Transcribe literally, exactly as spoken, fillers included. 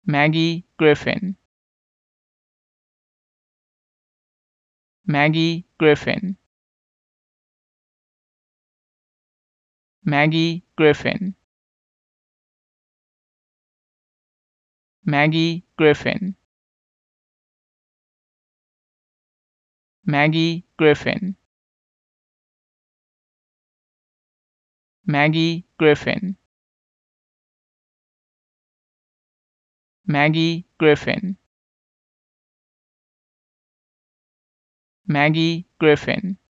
Maggie Griffin. Maggie Griffin. Maggie Griffin. Maggie Griffin. Maggie Griffin. Maggie Griffin. Maggie Griffin. Maggie Griffin.